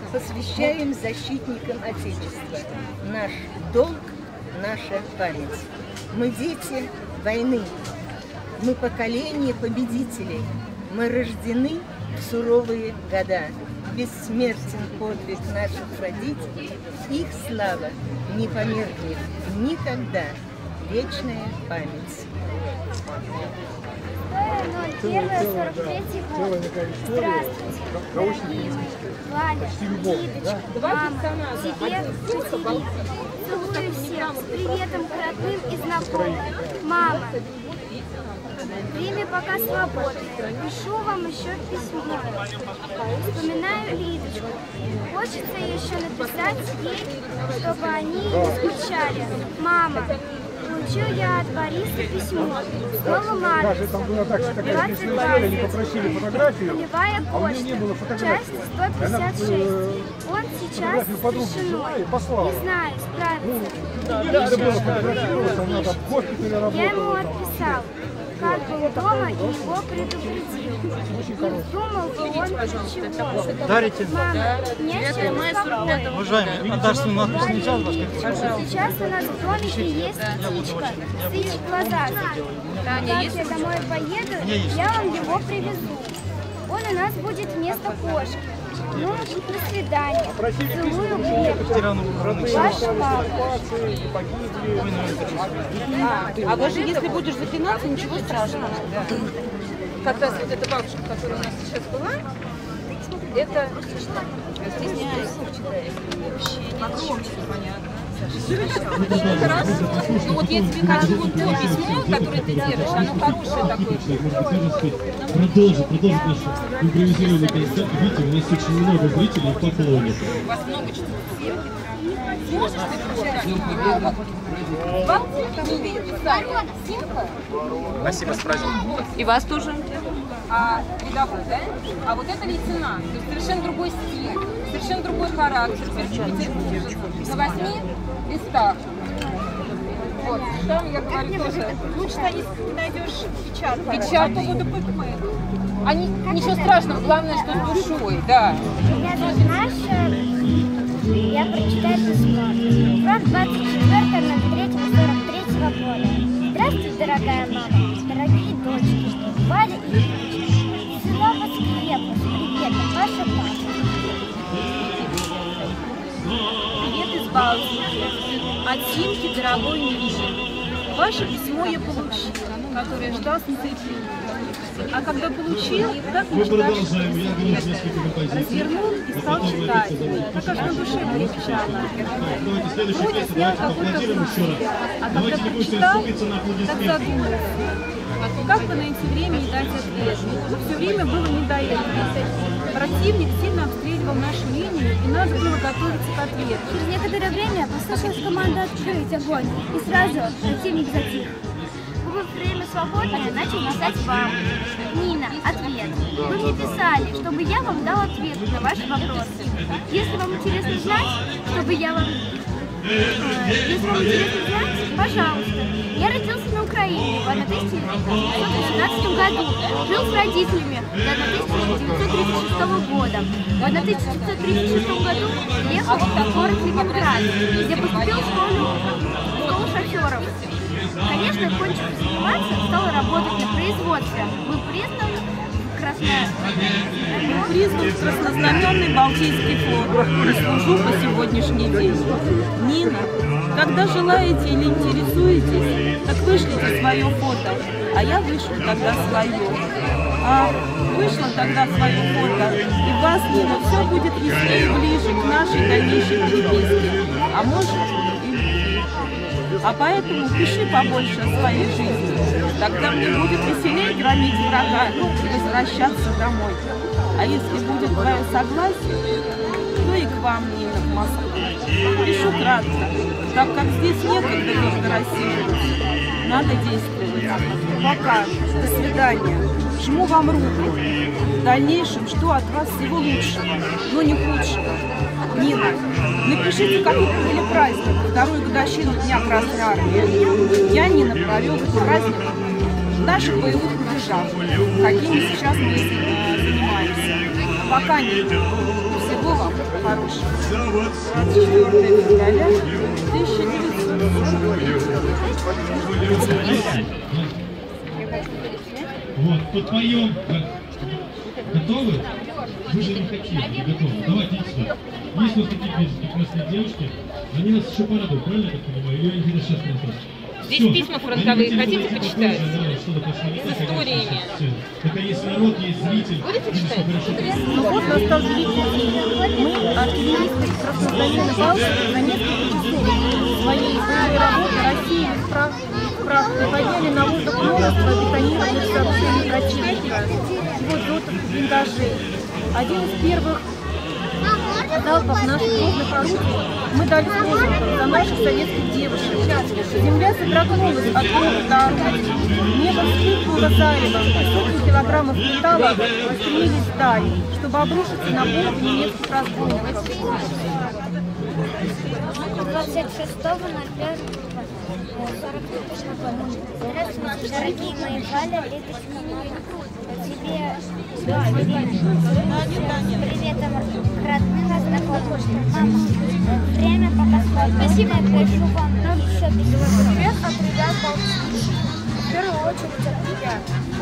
посвящаем защитникам Отечества. Наш долг, наша память. Мы дети войны, мы поколение победителей, мы рождены в суровые года. Бессмертен подвиг наших родителей, их слава не померкнет никогда. Вечная память. 01.43 год. Здравствуйте, дорогие. Валя, Лидочка, мама, тебе, Катерина. Целую всех с приветом к родным и знакомым. Мама, время пока свободное. Пишу вам еще письмо. Вспоминаю Лидочку. Хочется еще написать ей, чтобы они не скучали. Мама, получу я от Бориса письмо. Снова Маркса. 22 Полевая почта. Часть 156. Он сейчас с тишиной. Не знаю, справится. Я ему отписал. Как был дома, и его предупредил. Не думал бы он ничего. Дарите? Мама, нечего беспокоить. Уважаемый, отдашь мне надпись нельзя, Сейчас у нас в домике есть птичка, сыч глазастый. Как я домой поеду, я вам его привезу. Он у нас будет вместо кошки. Ну, до свидания. Целую крепко. Ваш папа. А даже если будешь запинаться, ничего страшного. Как раз вот эта бабушка, которая у нас сейчас была, это... Стесняюсь. Хорошо. Ну вот я тебе хочу вот то письмо, которое ты держишь, оно хорошее такое. Продолжить нашу импровизированный концерт. Видите, у нас очень много зрителей и поклонников. У вас много чего. Сможешь ты прочитать? Симка? Спасибо, с праздником. И вас тоже. А рядовой, да? А вот это лейтенант. То есть совершенно другой стиль, совершенно другой характер. На 8 листах. Вот, там я говорю тоже. Лучше, если ты найдешь печатку. Печатку. Они, ничего страшного, главное, что с душой, да. Меня зовут Маша. Я прочитаю письмо. Фронт 24.03.43 года. Здравствуйте, дорогая мама, дорогие дочки, Валя и Лидочка. Село Воскрепость. Привет, ваша папа. Привет из Балтии. От Симки, дорогой Миша. Ваше письмо я получил, которое ждал с нетерпением. А когда получил, так мечтавший, развернул и стал читать. Так аж на душе было печально. Вроде снял какой-то груз. А когда прочитал, так задумался. Как бы найти время и дать ответ? Но все время было не до этого. Противник сильно обстреливал нашу линию, и надо было готовиться к ответу. Через некоторое время послышалась команда открыть огонь, и сразу противник затих. Выбрав время свободное, начал писать вам. Нина, ответ. Вы мне писали, чтобы я вам дал ответ на ваши вопросы. Если вам интересно знать, чтобы я вам... Если вам интересно знать, пожалуйста. Я родился на Украине в 1918 году. Жил с родителями до 1936 года. В 1936 году ехал в город Ленинград, где поступил в школу шоферов. Конечно, кончив заниматься, стал работать на производстве. Был признан в краснознаменный Балтийский флот и служу по сегодняшний день. Нина, когда желаете или интересуетесь, так вышлите свое фото, а я вышлю тогда свое. А вышло тогда свое фото, и вас, Нина, все будет вести ближе к нашей дальнейшей переписке, а может и любви. А поэтому пиши побольше о своей жизни, тогда мне будет веселее громить врага и возвращаться домой. А если будет твое согласие, то и к вам, Нина, в Москву. Пишу кратко, так как здесь некогда долго рассиживаться. Надо действовать. Пока. До свидания. Жму вам руку. В дальнейшем жду от вас всего лучшего, но не худшего. Нина, напишите, как вы провели праздник, вторую годовщину Дня Красной Армии. Я, Нина, провел этот праздник в наших боевых рубежах, какими сейчас мы занимаемся. Пока, Нина, всего вам хорошего. хорошего. 24 февраля 1940. Вот, подпоем. Готовы? Вы же не хотите, не готовы. Давайте идите сюда. Есть у нас такие прекрасные девушки. Они нас еще порадуют, правильно я так понимаю? Или они где-то сейчас нас. Здесь письма фронтовые, хотите почитать? С историями. Только есть народ, есть зритель. Будете читать? Ну вот настал великий день. Мы, артиллеристы Краснознаменной Балтики, на несколько часов своей боевой работы России вправ подняли на воздух множество бетонированных сооружений противника, его дотов и блиндажей. Один из первых залпов наших крупных орудий мы дали с воздуха за наших советских девушек. Земля содрогнулась от грохота орудий. Небо вспыхнуло заревом, и сотни килограммов металла устремились вдаль, чтобы обрушиться на бомбы немецких разбойников. 26.01.40. Здравствуйте, дорогие мои Валя, Лида, тебе приветом родным, знакомым. Мама, время пока спать. Спасибо, я прошу вам еще привет от ребят Балтии. В первую очередь от тебя.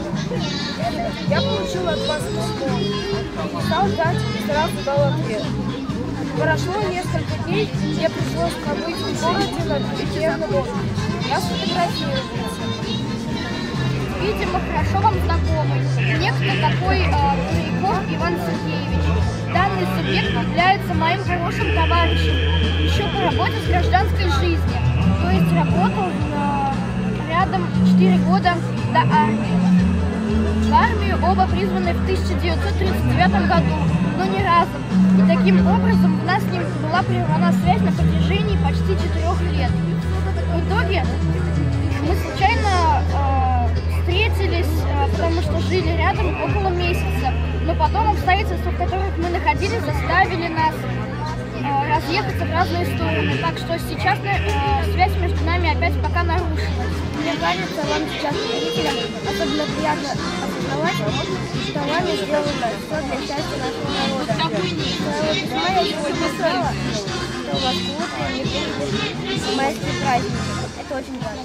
Я получила от вас письмо. Написал дать и сразу дал ответ. Прошло несколько дней, мне пришлось побыть в городе на пятидневном отдыхе. Я сфотографировался. Видимо, хорошо вам знакомый. Некто такой Буряков Иван Сергеевич. Данный субъект является моим хорошим товарищем. Еще по работе с гражданской жизни. То есть работал рядом 4 года до армии. В армию оба призваны в 1939 году, но не разом. И таким образом у нас с ним была прервана связь на протяжении почти 4 лет. В итоге мы случайно встретились, потому что жили рядом около месяца. Но потом обстоятельства, в которых мы находились, заставили нас разъехаться в разные стороны. Так что сейчас связь между нами опять пока нарушилась. Мне кажется, вам сейчас, зрителям, особенно приятно осознавать, что вами сделано все для счастья нашего народа. Своего письма я сегодня писала, что у вас клуб и не будет майские праздники. Это очень важно.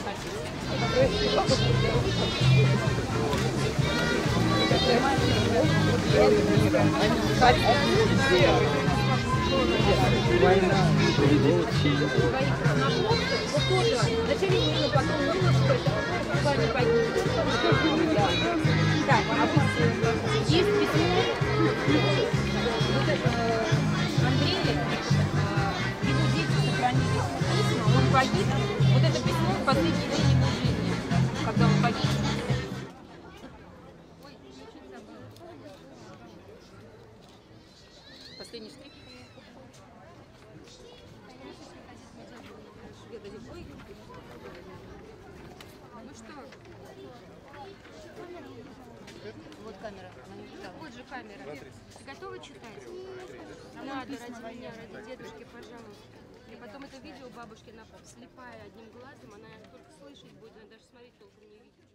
Зачем ему нужно потом немножко с вами пойти? Так, есть письмо. Андрей, его дети сохранили письма, он погиб. Вот это письмо в последний день его жизни, когда он погиб. Последний штрих. Ну что? Вот камера. Вот же камера. Готовы читать? Надо, ради меня, ради дедушки, пожалуйста. И потом это видео бабушки слепая одним глазом, она только слышать будет, она даже смотреть толком не видит.